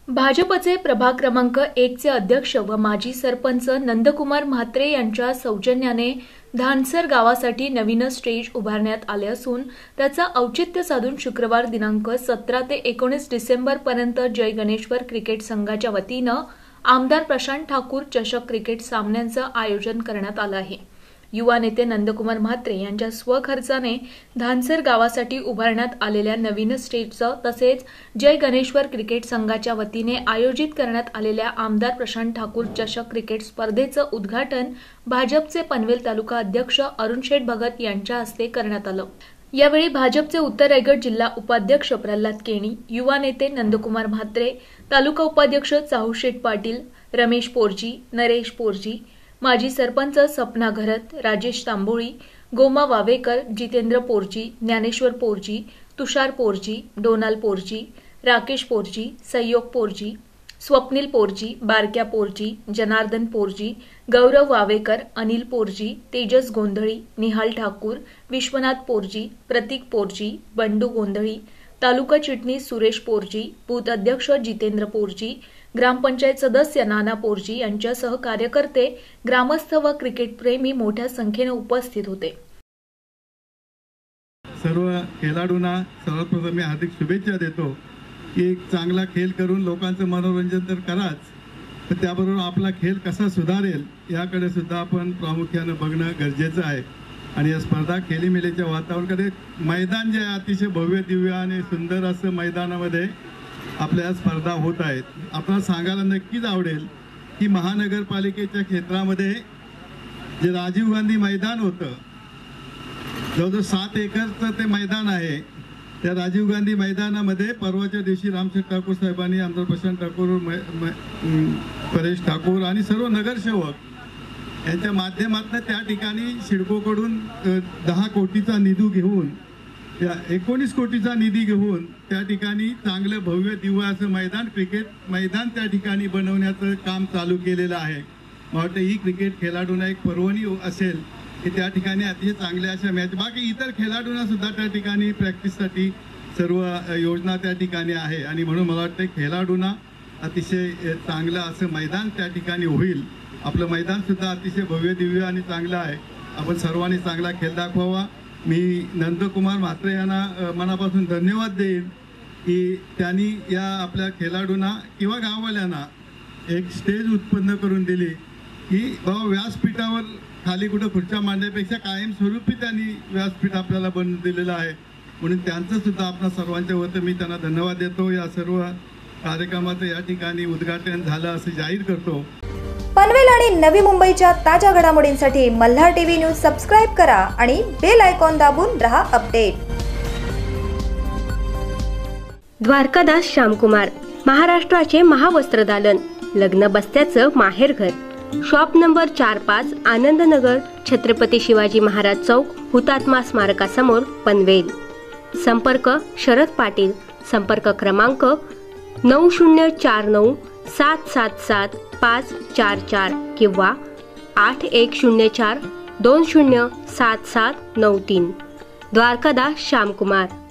भाजपचे प्रभाग क्रमांक 1 चे अध्यक्ष व माजी सरपंच नंदकुमार म्हात्रे यांच्या सौजन्याने धानसर गावासाठी नवीनच स्टेज उभारण्यात आले असून त्याचा औचित्य साधून शुक्रवार दिनांक 17 ते 19 डिसेंबर पर्यंत जय गणेश्वर क्रिकेट संघाच्या वतीनं आमदार प्रशांत ठाकूर चषक क्रिकेट सामन्यांचं आयोजन करण्यात आलं आहे। युवा नेते नंदकुमार म्हात्रे यांच्या स्वखर्चाने धानसर गावासाठी उभारण्यात आलेल्या नवीन स्टेजचं तसेच जय गणेश्वर क्रिकेट संघाच्या वतीने आयोजित करण्यात आलेल्या आमदार प्रशांत ठाकूर चषक क्रिकेट स्पर्धेचं उद्घाटन भाजपचे पनवेल तालुका अध्यक्ष अरुण शेठ भगत यांच्या हस्ते करण्यात आलं। यावेळी भाजपचे उत्तर रायगड जिल्हा उपाध्यक्ष प्रल्हाद केणी, युवा नेते नंदकुमार म्हात्रे, तालुका उपाध्यक्ष चाहूशेठ पाटील, रमेश पोरजी, नरेश पोरजी, माजी सरपंच सपना घरत, राजेश तांबोळी, गोमा वावेकर, जितेंद्र पोरजी, ज्ञानेश्वर पोरजी, तुषार पोरजी, डोनाल पोरजी, राकेश पोरजी, संयोग पोरजी, स्वप्नील पोरजी, बारक्या पोरजी, जनार्दन पोरजी, गौरव वावेकर, अनिल पोरजी, तेजस गोंधळी, निहाल ठाकूर, विश्वनाथ पोरजी, प्रतीक पोरजी, बंडू गोंधळी, तालुका चिटणीस सुरेश पोरजी, बूथ अध्यक्ष जितेंद्र पोरजी, ग्रामपंचायत सदस्य नाना पोरजी यांच्यासह कार्यकर्ते, ग्रामस्थ व क्रिकेट प्रेमी मोठ्या संख्येने उपस्थित होते। सर्व खेळाडूंना सर्वप्रथम मी हार्दिक शुभेच्छा देतो की एक चांगला खेळ करून लोकांचं मनोरंजन तर कराच, पण त्याबरोबर आपला खेळ कसा सुधारेल याकडे सुद्धा आपण प्रामुख्याने बघणं गरजेचं आहे। आणि या स्पर्धा खेळीमेळीच्या वातावरणाकडे मैदान जे अतिशय भव्य दिव्य आणि सुंदर असं मैदानामध्ये आपल्या स्पर्धा होत आहेत। आपल्याला सांगायला नक्कीच आवडेल की महानगरपालिकेच्या क्षेत्रामध्ये जे राजीव गांधी मैदान होतं, जवळजवळ 7 एकरचं ते मैदान आहे। त्या राजीव गांधी मैदानामध्ये परवाच्या दिवशी रामशेठ ठाकूर साहेबांनी, आमदार प्रशांत ठाकूर, परेश ठाकूर आणि सर्व नगरसेवक यांच्या माध्यमातून त्या ठिकाणी सिडकोकडून 10 कोटीचा निधी घेऊन 19 कोटीचा निधी घेऊन त्या ठिकाणी चांगलं भव्य दिव्य असं मैदान, क्रिकेट मैदान त्या ठिकाणी बनवण्याचं काम चालू केलेलं आहे। मला वाटतं ही क्रिकेट खेळाडूंना एक पर्वणी असेल की त्या ठिकाणी अतिशय चांगल्या अशा मॅच, बाकी इतर खेळाडूंना सुद्धा त्या ठिकाणी प्रॅक्टिससाठी सर्व योजना त्या ठिकाणी आहे। आणि म्हणून मला वाटतं खेळाडूंना अतिशय चांगलं असं मैदान त्या ठिकाणी होईल। आपलं मैदान सुद्धा अतिशय भव्य दिव्य आणि चांगलं आहे। आपण सर्वांनी चांगला खेळ दाखवावा। मी नंदकुमार म्हात्रे यांना मनापासून धन्यवाद देईन की त्यांनी या आपल्या खेळाडूंना किंवा गाववाल्यांना एक स्टेज उत्पन्न करून दिली की बाबा व्यासपीठावर खाली कुठं खुर्च्या मांडण्यापेक्षा कायमस्वरूपी त्यांनी व्यासपीठ आपल्याला बनवून दिलेलं आहे। म्हणून त्यांचं सुद्धा आपल्या सर्वांच्या वतीने मी त्यांना धन्यवाद देतो। या सर्व कार्यक्रमाचं या ठिकाणी उद्घाटन झालं असं जाहीर करतो। पनवेल आणि नवी मुंबईच्या ताज्या घडामोडींसाठी मल्हार टीव्ही न्यूज सबस्क्राइब करा आणि बेल आयकॉन दाबून रहा अपडेट। द्वारकादास श्यामकुमार, महाराष्ट्राचे महावस्त्रदालन, लग्न बस्त्याचं माहेरघर, शॉप नंबर 45, आनंदनगर, छत्रपती शिवाजी महाराज चौक, हुतात्मा स्मारकासमोर, पनवेल। संपर्क शरद पाटील, संपर्क क्रमांक 9049 777 544 किंवा 8104 20 7793। द्वारकादास श्यामकुमार।